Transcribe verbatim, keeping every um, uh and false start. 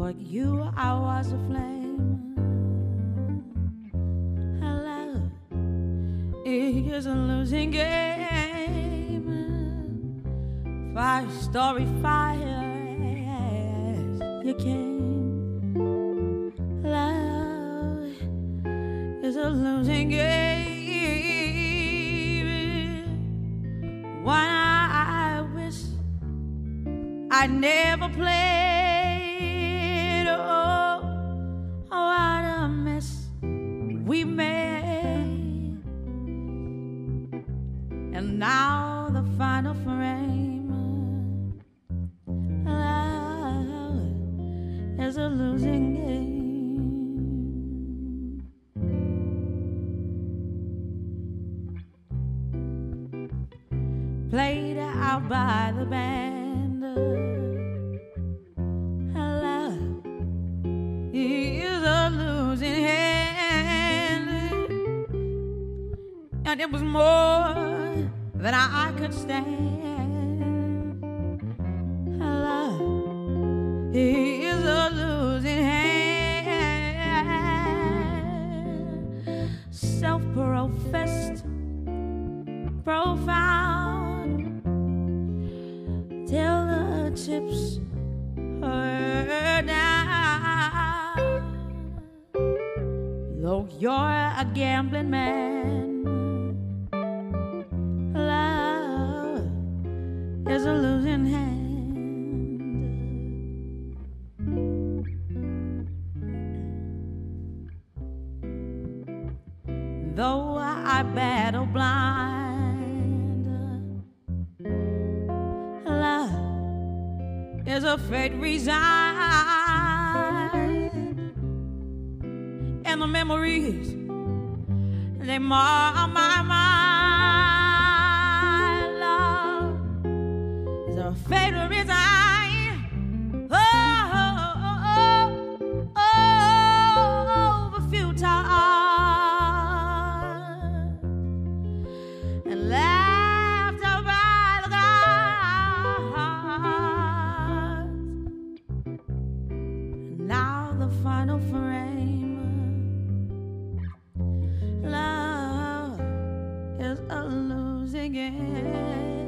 For you I was a flame. Love is a losing game. Five story fires you came. Love is a losing game. One I wish I never played. Oh, what a mess we made. And now the final frame. Love is a losing game. Played out by the band. Love is a losing hand. And it was more than I could stand. Love is a losing hand. Self-professed, profound, till the chips are down. Though you're a gambling man, love is a losing hand. Though I battle blind, love is a fate resigned. And the memories, they mar my mind. Love is a fate resigned. Oh, oh, oh, oh, oh, the futile. And left out by the gods. Now the final frame. Love is a losing game.